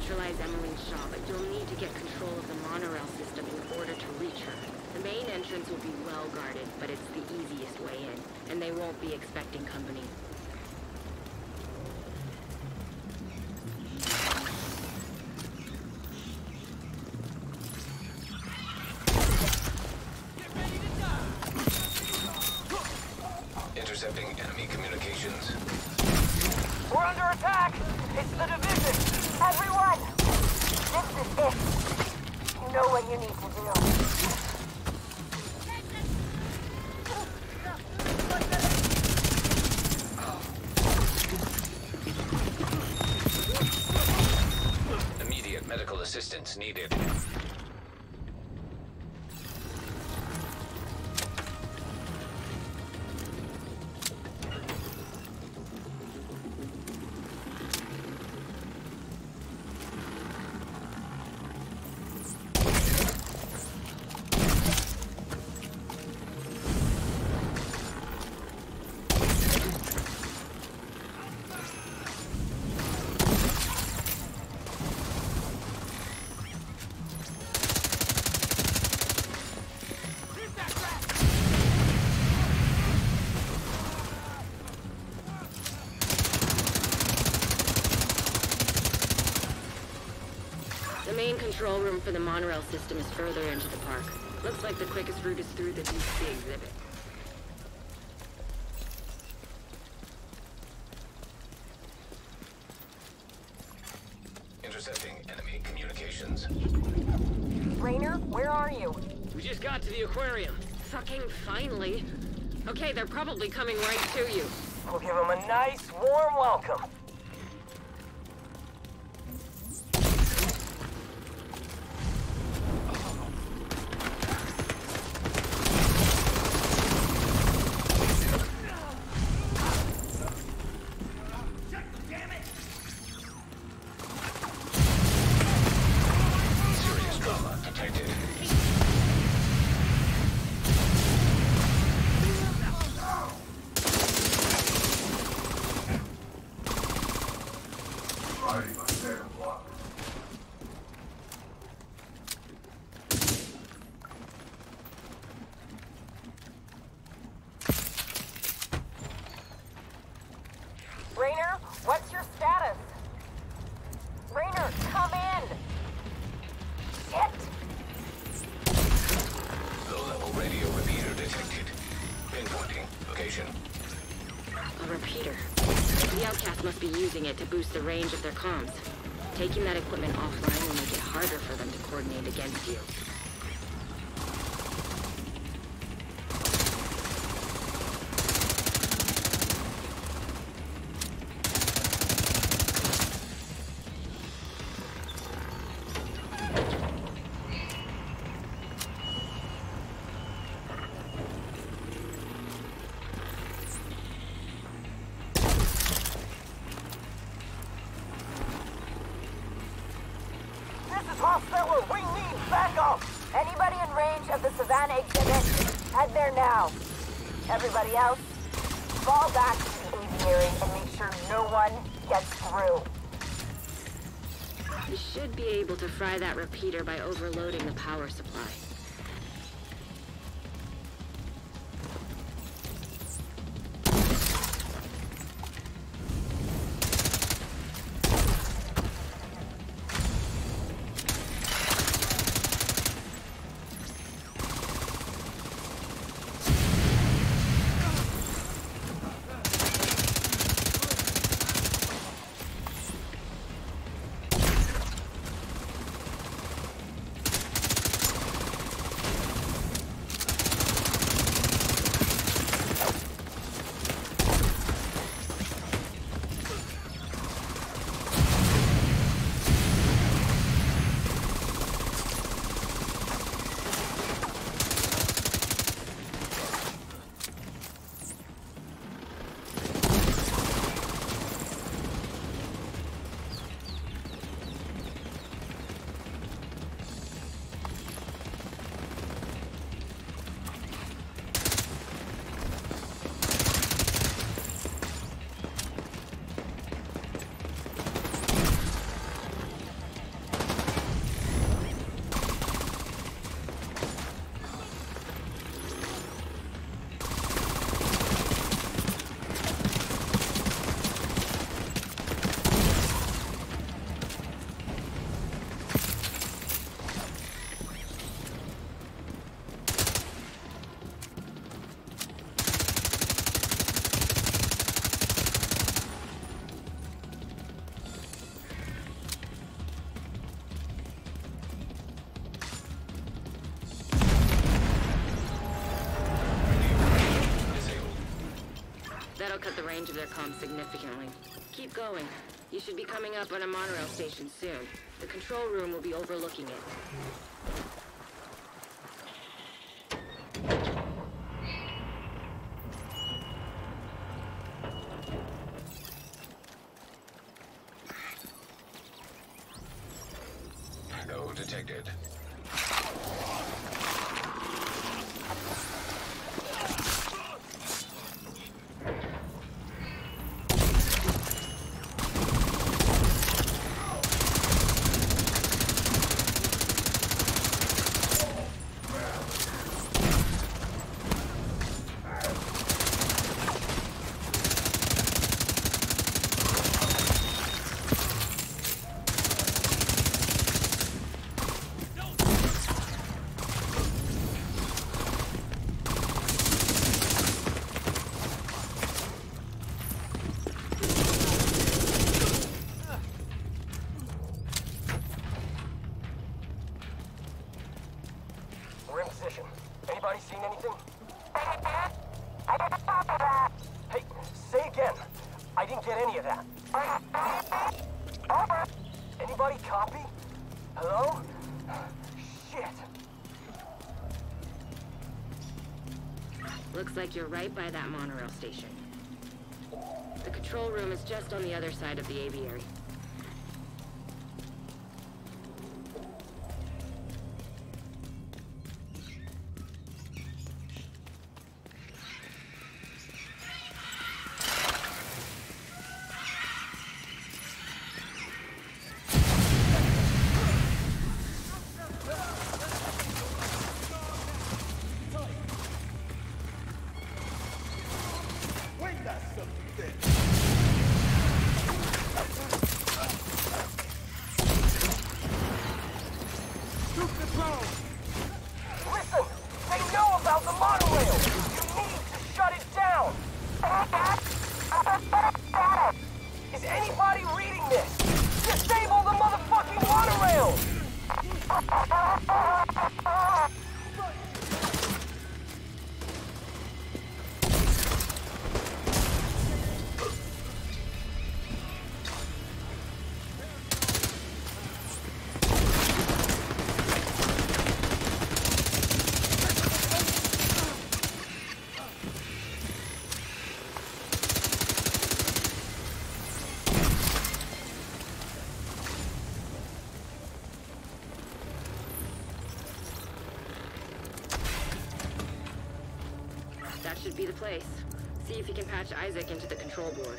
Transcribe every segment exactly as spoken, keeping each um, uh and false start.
neutralize Emmeline Shaw, but you'll need to get control of the monorail system in order to reach her. The main entrance will be well guarded, but it's the easiest way in, and they won't be expecting company. Intercepting enemy communications. We're under attack! It's the division! Everyone! This is it! You know what you need to do. Immediate medical assistance needed. The main control room for the monorail system is further into the park. Looks like the quickest route is through the deep sea exhibit. Intercepting enemy communications. Rainer, where are you? We just got to the aquarium. Fucking finally. Okay, they're probably coming right to you. We'll give them a nice, warm welcome. Serious trauma detected. Rainer, what's your status? Rainer, come in! Shit! Low-level radio repeater detected. Pinpointing location. A repeater. The Outcast must be using it to boost the range of their comms. Taking that equipment offline will make it harder for them to coordinate against you. This is Hosteller! We need backup! Anybody in range of the Savannah exhibit, head there now. Everybody else, fall back to the aviary and make sure no one gets through. You should be able to fry that repeater by overloading the power supply. cut the range of their comms significantly. Keep going. You should be coming up on a monorail station soon. The control room will be overlooking it. No detected. We're in position. Anybody seen anything? Hey, say again. I didn't get any of that. Anybody copy? Hello? Shit. Looks like you're right by that monorail station. The control room is just on the other side of the aviary. Listen! They know about the monorail! You need to shut it down! Is anybody reading this? Disable the motherfucking monorail! That should be the place. See if you can patch Isaac into the control board.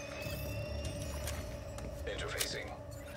Interfacing.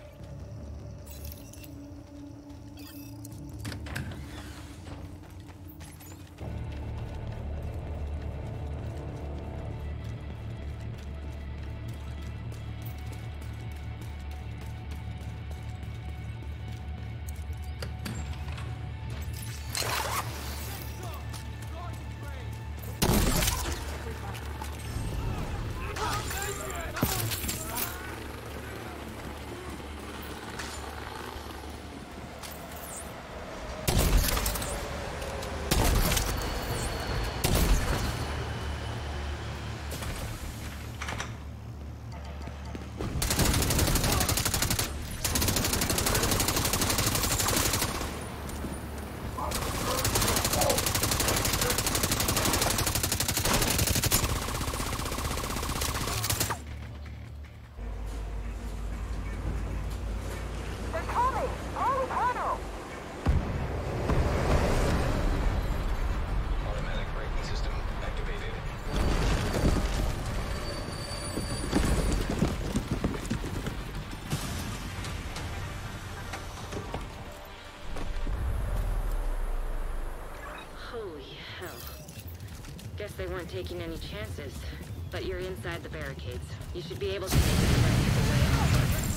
Guess they weren't taking any chances. But you're inside the barricades. You should be able to make it the rest of the way out.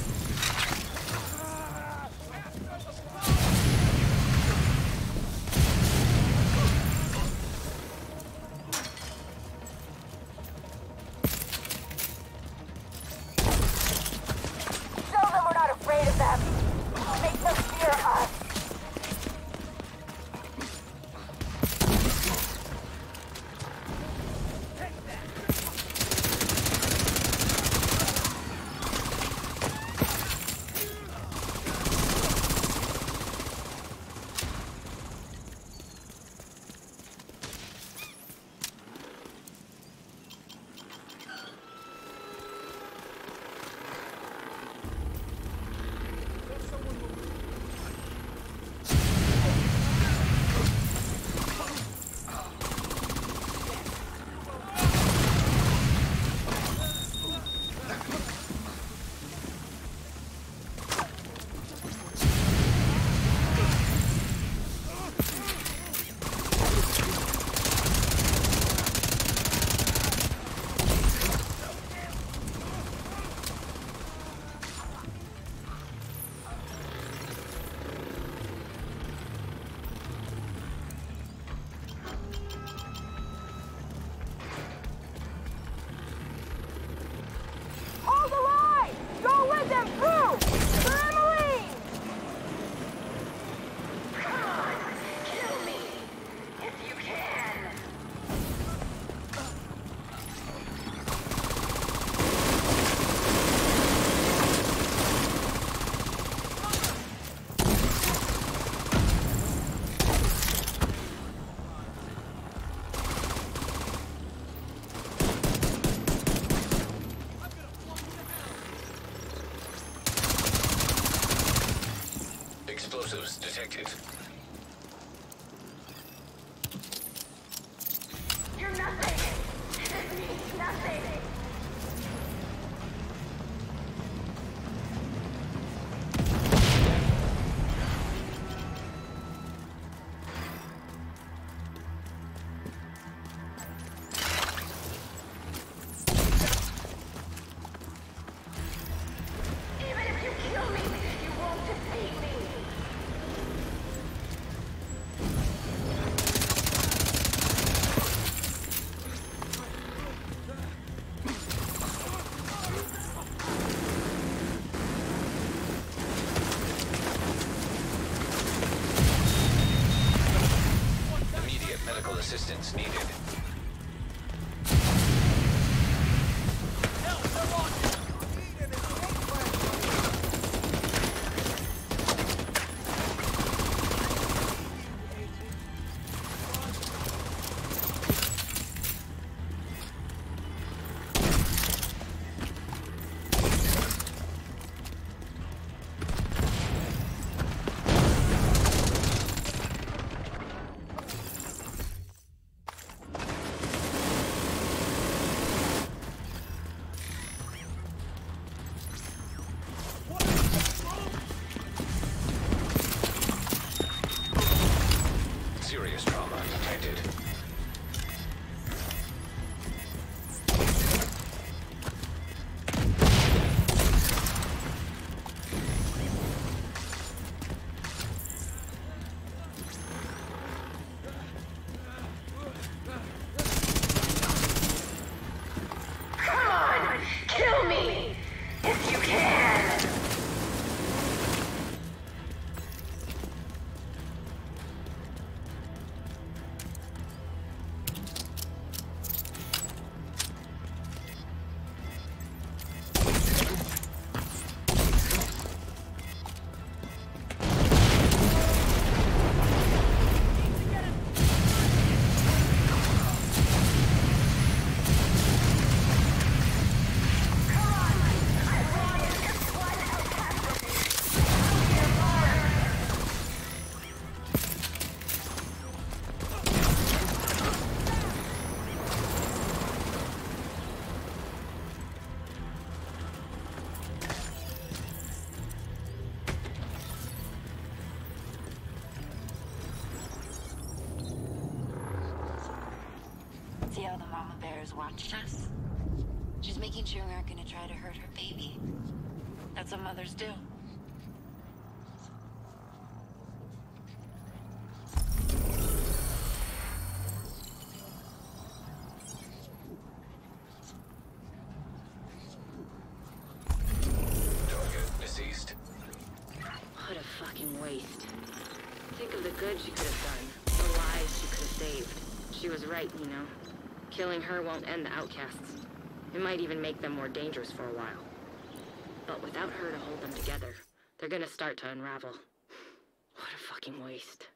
Show them we're not afraid of them. Make them fear us. active. You're nothing! This means nothing! Even if you kill me, you won't defeat me! Immediate medical assistance needed. Serious trauma detected. Come on! Kill me! If you can! See how the mama bears watched us? She's making sure we aren't gonna try to hurt her baby. That's what mothers do. Target deceased. What a fucking waste. Think of the good she could have done. The lives she could have saved. She was right, you know. Killing her won't end the outcasts. It might even make them more dangerous for a while. But without her to hold them together, they're gonna start to unravel. What a fucking waste.